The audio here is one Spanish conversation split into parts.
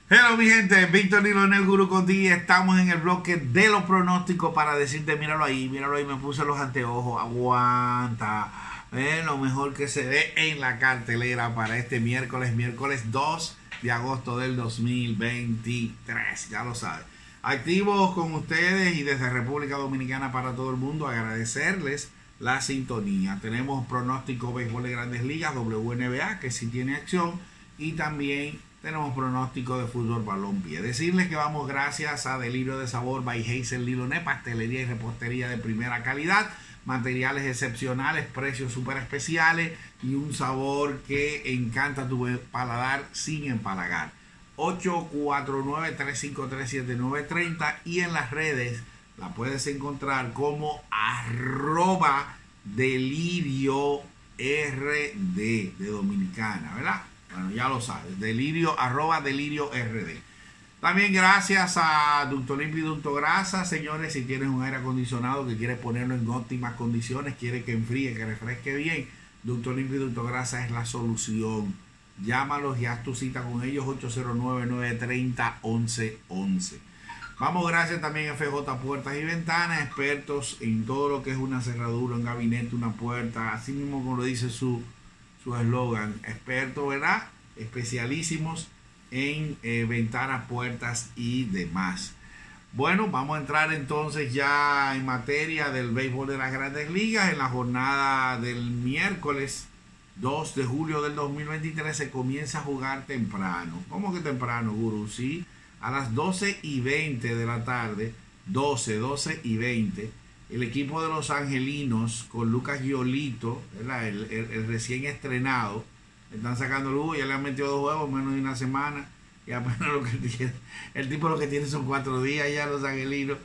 Hello mi gente, Víctor Nilonel Guru contigo. Estamos en el bloque de los pronósticos para decirte, míralo ahí, me puse los anteojos, aguanta. Lo mejor que se ve en la cartelera para este miércoles 2 de agosto del 2023, ya lo sabes. Activos con ustedes y desde República Dominicana para todo el mundo, agradecerles la sintonía. Tenemos pronóstico béisbol de Grandes Ligas, WNBA, que sí tiene acción, y también tenemos pronóstico de fútbol balompié. Decirles que vamos gracias a Delirio de Sabor by Hazel Liloné, pastelería y repostería de primera calidad, materiales excepcionales, precios súper especiales y un sabor que encanta tu paladar sin empalagar. 849-353-7930 y en las redes la puedes encontrar como @delirio rd de Dominicana, ¿verdad? Bueno, ya lo sabes, delirio rd. También gracias a Ducto Limpio y Ducto Grasa, señores. Si tienes un aire acondicionado que quieres ponerlo en óptimas condiciones, quieres que enfríe, que refresque bien, Ducto Limpio y Ducto Grasa es la solución. Llámalos y haz tu cita con ellos, 809-930-1111. Vamos gracias también a FJ Puertas y Ventanas, expertos en todo lo que es una cerradura, un gabinete, una puerta, así mismo como lo dice su eslogan, expertos, ¿verdad? Especialísimos en ventanas, puertas y demás. Bueno, vamos a entrar entonces ya en materia del béisbol de las Grandes Ligas. En la jornada del miércoles 2 de julio del 2023 se comienza a jugar temprano. ¿Cómo que temprano, Guru? Sí, a las 12:20 de la tarde, 12:20, el equipo de los Angelinos con Lucas Giolito, el recién estrenado, están sacando luz, ya le han metido 2 juegos en menos de una semana y apenas lo que tiene, el tipo lo que tiene son 4 días ya los Angelinos.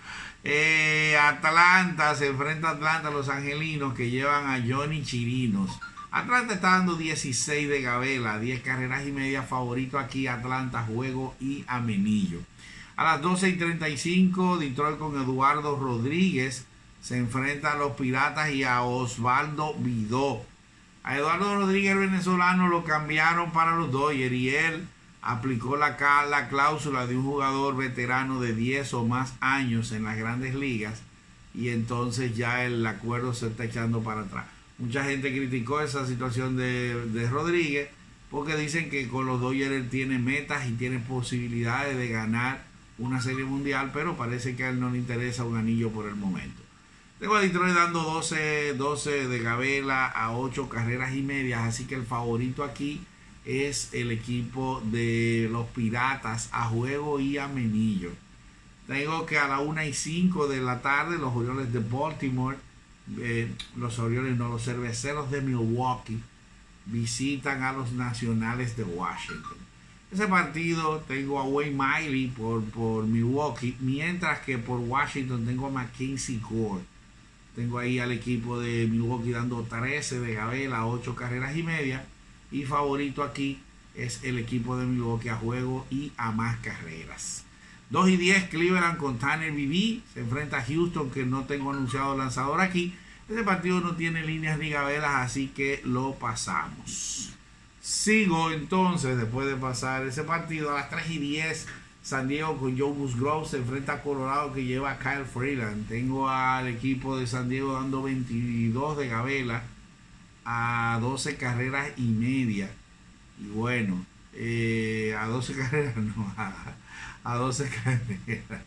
Atlanta se enfrenta a Atlanta, los Angelinos que llevan a Johnny Chirinos. Atlanta está dando 16 de gavela, 10 carreras y media, favorito aquí Atlanta, juego y amenillo. A las 12:35 Detroit con Eduardo Rodríguez se enfrenta a los Piratas y a Osvaldo Vidó. A Eduardo Rodríguez, el venezolano, lo cambiaron para los Dodgers y él aplicó la cláusula de un jugador veterano de 10 o más años en las Grandes Ligas y entonces ya el acuerdo se está echando para atrás. Mucha gente criticó esa situación de Rodríguez porque dicen que con los Dodgers él tiene metas y tiene posibilidades de ganar una serie mundial, pero parece que a él no le interesa un anillo por el momento. Tengo a Detroit dando 12 de gavela a 8 carreras y medias, así que el favorito aquí es el equipo de los Piratas a juego y amenillo. Tengo que a la 1:05 de la tarde los Orioles de Baltimore, los Cerveceros de Milwaukee visitan a los Nacionales de Washington. Ese partido tengo a Wayne Miley por Milwaukee, mientras que por Washington tengo a Mackenzie Gore. Tengo ahí al equipo de Milwaukee dando 13 de gavela, 8 carreras y media. Y favorito aquí es el equipo de Milwaukee a juego y a más carreras. 2:10 Cleveland con Tanner Bibee. Se enfrenta a Houston, que no tengo anunciado lanzador aquí. Este partido no tiene líneas ni gavelas, así que lo pasamos. Sigo entonces, después de pasar ese partido, a las 3:10 San Diego con Joe Musgrove se enfrenta a Colorado, que lleva a Kyle Freeland. Tengo al equipo de San Diego dando 22 de gavela a 12 carreras y media. Y bueno, a 12 carreras no, a 12 carreras.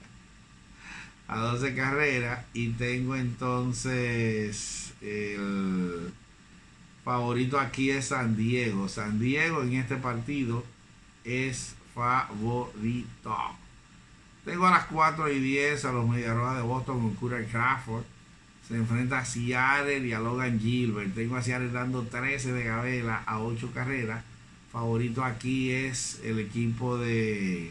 A 12 carreras. Y tengo entonces el favorito aquí es San Diego. San Diego en este partido es favorito. Tengo a las 4:10 a los Medias Rojas de Boston con Curry Crawford. Se enfrenta a Seattle y a Logan Gilbert. Tengo a Seattle dando 13 de gavela a 8 carreras. Favorito aquí es el equipo de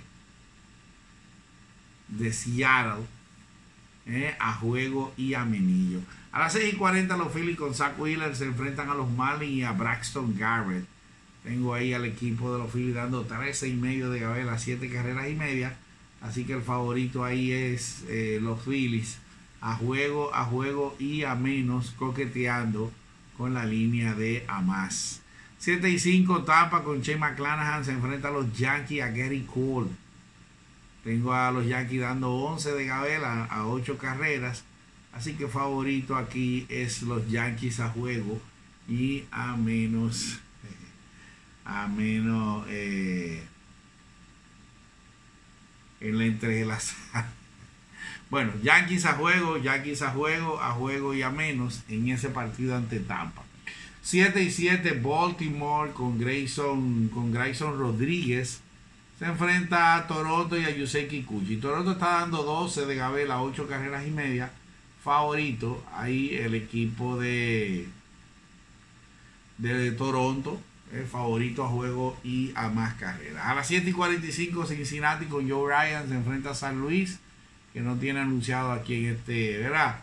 Seattle a juego y amenillo. A las 6:40 los Phillies con Zach Wheeler se enfrentan a los Marlins y a Braxton Garrett. Tengo ahí al equipo de los Phillies dando 13.5 de gavela, 7 carreras y media. Así que el favorito ahí es los Phillies a juego y a menos, coqueteando con la línea de a más. 7-5 Tampa con Shane McClanahan se enfrenta a los Yankees a Gary Cole. Tengo a los Yankees dando 11 de gabela a 8 carreras. Así que favorito aquí es los Yankees a juego y a menos en la entrelazada. Bueno, Yankees a juego y a menos en ese partido ante Tampa. 7-7 Baltimore con Grayson Rodríguez se enfrenta a Toronto y a Yusei Kikuchi. Toronto está dando 12 de gabela, 8 carreras y media. Favorito ahí el equipo de Toronto, el favorito a juego y a más carreras. A las 7:45 Cincinnati con Joe Ryan se enfrenta a San Luis, que no tiene anunciado aquí en ¿verdad?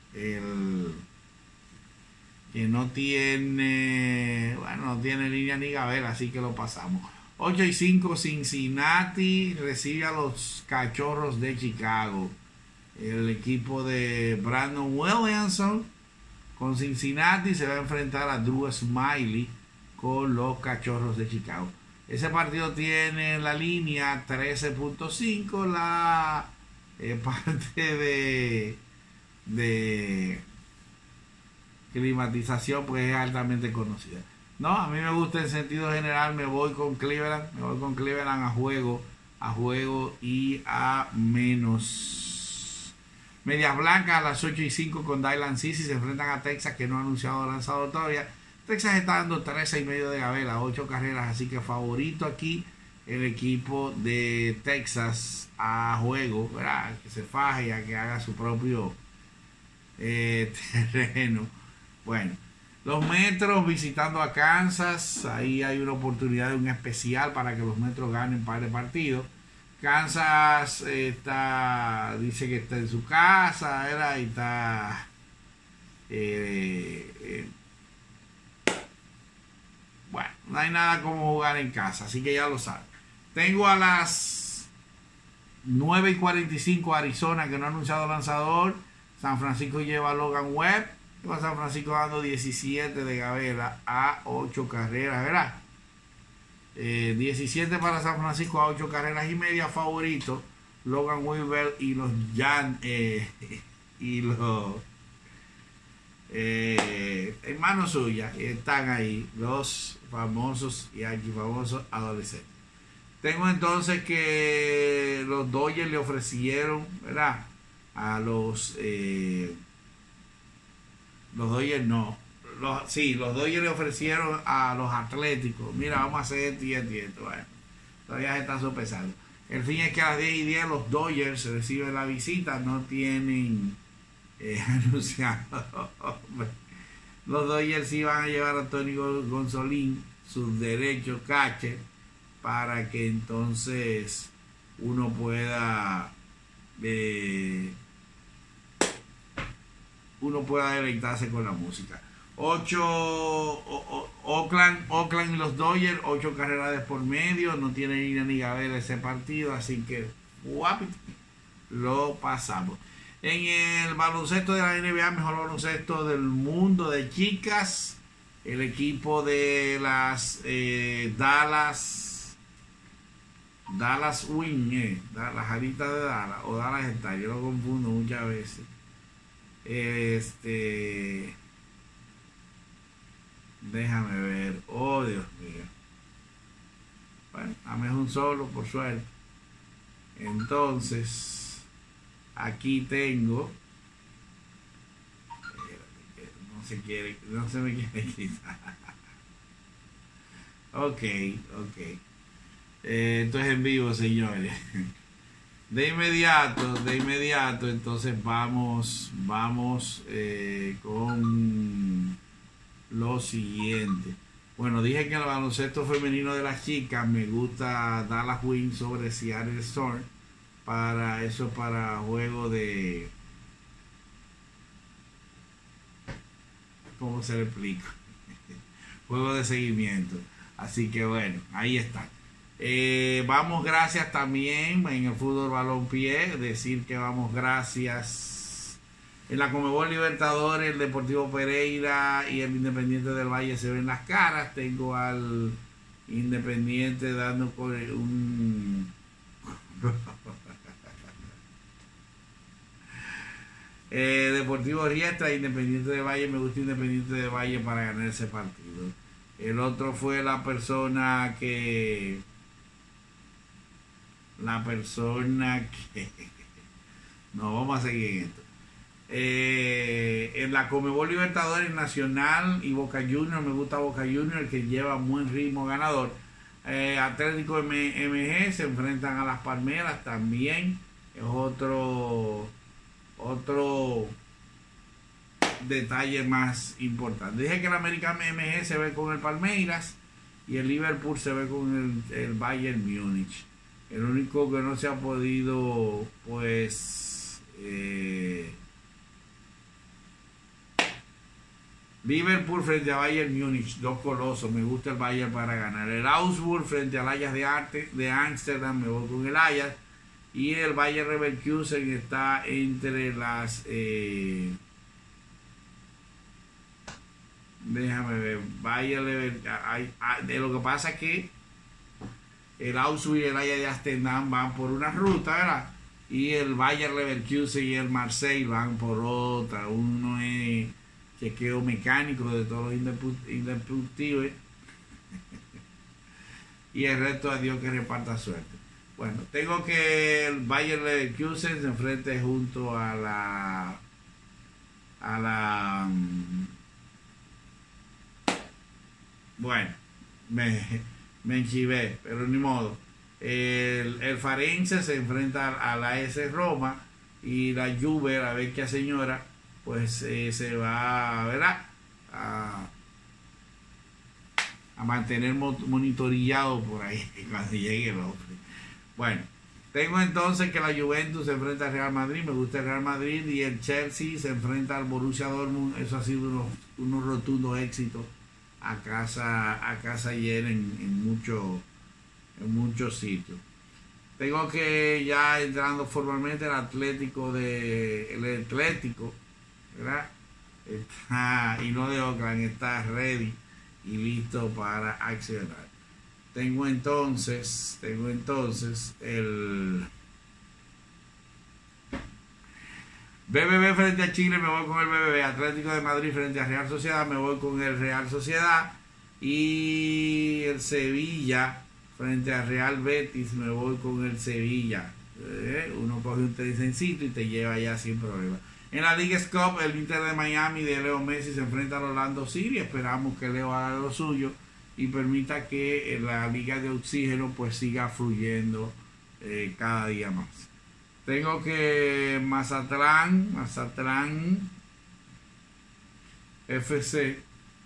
Que no tiene, no tiene línea ni gabela, así que lo pasamos. 8-5 Cincinnati recibe a los Cachorros de Chicago. El equipo de Brandon Williamson con Cincinnati se va a enfrentar a Drew Smyly con los Cachorros de Chicago. Ese partido tiene la línea 13.5, la parte de climatización pues es altamente conocida. No, a mí me gusta en sentido general, me voy con Cleveland a juego y a menos. Medias Blancas a las 8:05 con Dylan Cease se enfrentan a Texas, que no ha anunciado lanzador todavía. Texas está dando 13.5 de gabela, 8 carreras, así que favorito aquí el equipo de Texas a juego, ¿verdad? Que se faje, a que haga su propio terreno. Bueno, los Metros visitando a Kansas, ahí hay una oportunidad de un especial para que los Metros ganen un par de partidos. Kansas dice que está en su casa, ¿verdad? Y está bueno, no hay nada como jugar en casa, así que ya lo saben. Tengo a las 9:45 Arizona, que no ha anunciado lanzador. San Francisco lleva a Logan Webb. Lleva a San Francisco dando 17 de gabela a 8 carreras, ¿verdad? 17 para San Francisco a 8 carreras y media. Favorito Logan Weaver y los hermanos suyas están ahí, los famosos y archifamosos adolescentes. Tengo entonces que los Dodgers le ofrecieron, ¿verdad? A los Dodgers no. Los Dodgers le ofrecieron a los Atléticos, mira, vamos a hacer esto y esto y esto. Bueno, todavía se está sopesando. El fin es que a las 10:10 los Dodgers reciben la visita, no tienen anunciado. Los Dodgers sí van a llevar a Tony Gonzolín, sus derechos catcher, para que entonces uno pueda deleitarse con la música. 8 Oakland y los Dodgers, 8 carreras de por medio, no tiene línea ni gabela ese partido, así que lo pasamos. En el baloncesto de la NBA, mejor baloncesto del mundo de chicas, el equipo de las Dallas Wing, las alitas de Dallas o Dallas Star, yo lo confundo muchas veces. Déjame ver. Oh, Dios mío. Bueno, a mí es un solo, por suerte. Entonces, aquí tengo. No se me quiere quitar. Ok. Esto es en vivo, señores. De inmediato, entonces vamos con lo siguiente. Bueno, dije que el baloncesto femenino de las chicas me gusta Dallas Wings sobre Seattle Storm para juego de, ¿cómo se le explica? Juego de seguimiento. Así que bueno, ahí está. Vamos gracias también en el fútbol balompié, decir que vamos gracias En la Conmebol Libertadores, el Deportivo Pereira y el Independiente del Valle se ven las caras. Tengo al Independiente dando con un... Deportivo Riestra, Independiente del Valle. Me gusta Independiente del Valle para ganar ese partido. El otro fue la persona que... No, vamos a seguir en esto. En la Conmebol Libertadores, Nacional y Boca Juniors, me gusta Boca Juniors, el que lleva buen ritmo ganador. Atlético MG se enfrentan a las Palmeras, también es otro detalle más importante. Dije que el América MG se ve con el Palmeiras y el Liverpool se ve con el Bayern Múnich. El único que no se ha podido, pues, Liverpool frente a Bayern Múnich, dos colosos. Me gusta el Bayern para ganar. El Augsburg frente al Ajax de Ámsterdam, me voy con el Ajax. Y el Bayer Leverkusen está entre las... déjame ver. Bayer Leverkusen. Lo que pasa es que el Augsburg y el Ajax de Ámsterdam van por una ruta, ¿verdad? Y el Bayer Leverkusen y el Marseille van por otra. Uno es chequeo mecánico de todos los indiscutibles y el resto a Dios que reparta suerte. Bueno, tengo que el Bayer Leverkusen se enfrente junto a la bueno, me enchivé, pero ni modo. El Farense se enfrenta a la AS Roma y la Juve, la vecchia señora, pues se va, ¿verdad?, a mantener monitoreado por ahí cuando llegue el hombre. Bueno, tengo entonces que la Juventus se enfrenta al Real Madrid, me gusta el Real Madrid, y el Chelsea se enfrenta al Borussia Dortmund. Eso ha sido unos rotundos éxitos a casa llena en muchos sitios. Tengo que, ya entrando formalmente, el Atlético, ¿verdad?, y no de Oakland, está ready y listo para accionar. Tengo entonces el BBB frente a Chile, me voy con el BBB. Atlético de Madrid frente a Real Sociedad, me voy con el Real Sociedad. Y el Sevilla frente a Real Betis, me voy con el Sevilla. Uno coge un trencito y te lleva ya sin problema. En la Leagues Cup, el Inter de Miami de Leo Messi se enfrenta al Orlando City. Esperamos que Leo haga lo suyo y permita que la liga de oxígeno pues siga fluyendo cada día más. Tengo que Mazatlán FC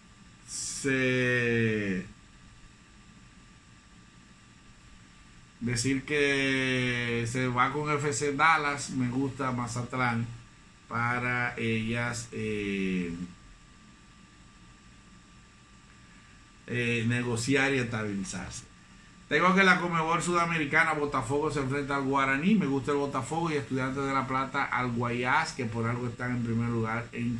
decir que se va con FC Dallas. Me gusta Mazatlán para ellas negociar y estabilizarse. Tengo que la Conmebol Sudamericana, Botafogo se enfrenta al Guaraní. Me gusta el Botafogo, y Estudiantes de La Plata al Guayas, que por algo están en primer lugar en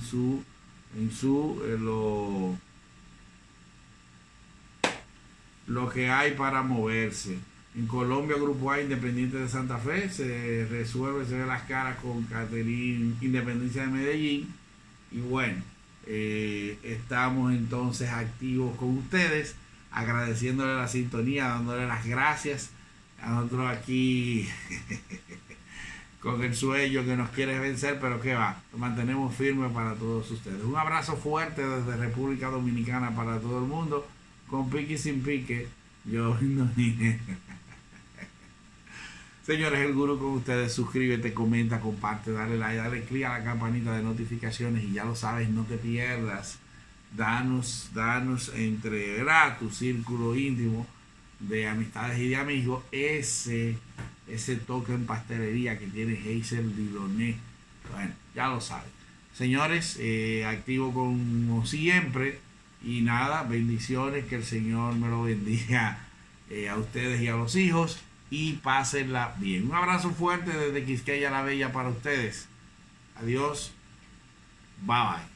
lo que hay para moverse. En Colombia, Grupo A, Independiente de Santa Fe se ve las caras con Caterín, Independencia de Medellín. Y bueno, estamos entonces activos con ustedes, agradeciéndole la sintonía, dándole las gracias a nosotros aquí con el sueño que nos quiere vencer, pero que va, nos mantenemos firmes para todos ustedes. Un abrazo fuerte desde República Dominicana para todo el mundo, con pique y sin pique. Yo no dije. Señores, el Gurú con ustedes. Suscríbete, comenta, comparte, dale like, dale click a la campanita de notificaciones, y ya lo sabes, no te pierdas. Danos entre, ¿verdad?, tu círculo íntimo de amistades y de amigos ese toque en pastelería que tiene Hazel Diloné. Bueno, ya lo sabes. Señores, activo como siempre, y nada, bendiciones, que el Señor me lo bendiga a ustedes y a los hijos, y pásenla bien. Un abrazo fuerte desde Quisqueya la Bella para ustedes. Adiós. Bye bye.